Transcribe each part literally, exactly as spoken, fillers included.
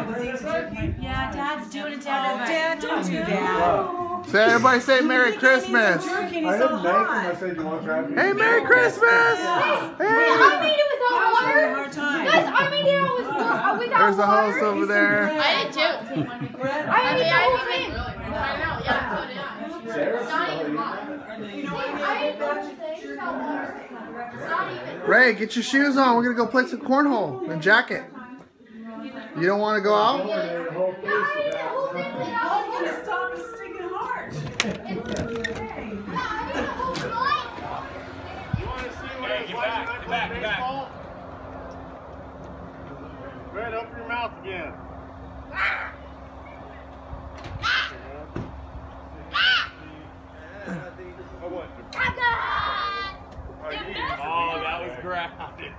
Yeah, Dad's doing it, Dad. Oh, Dad, don't do that. Say, everybody say Merry Christmas. I I didn't make him. I said, you want to try? Hey, Merry Christmas. Hey, I made it without water. Hard time. Guys, I made it with, uh, without There's the water. host over there. I did too. I ate the whole thing. I know, yeah, so did I. Sarah's It's not still even eating. hot. I ate the whole thing without water. It's not even. Ray, get your shoes on. We're going to go play some cornhole and jacket. You don't want to go out? The whole piece I ate of the that. whole thing without water. Stop sticking hard. Hey, get back, get back, get back. Red, open your mouth again. Oh, what? Oh, that was grounding.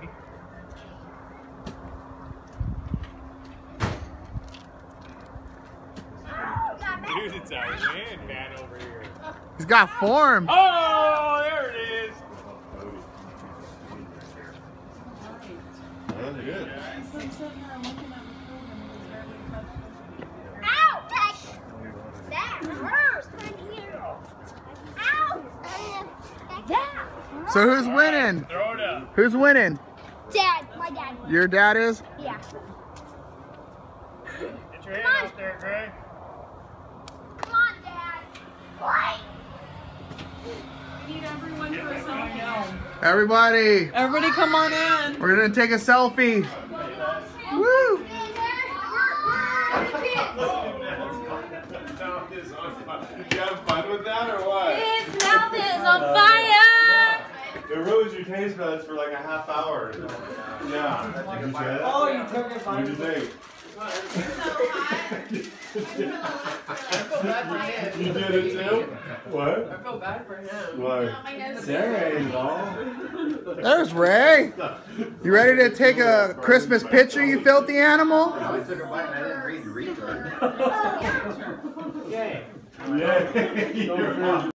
Dude, it's our man, man over here. He's got form. Oh, there it is. That's good. Ow! That hurts. Ow! That So who's winning? Throw it up. Who's winning? Dad, my dad. Your dad is? Yeah. Get your hand out there, Greg. Come on, Dad. Why? We need everyone for a selfie. Everybody, Everybody come on in. we're going to take a selfie. Woo! You have fun with that or what? His mouth is on fire. It ruins your taste buds for like a half hour. Yeah. Did you try that? Oh, you took it What did you think? You did it too? What? I feel bad for him. What? Sarah ain't all. There's Ray. You ready to take a Christmas picture, you filthy animal? I took a bite and I didn't read the read card. Yeah. You're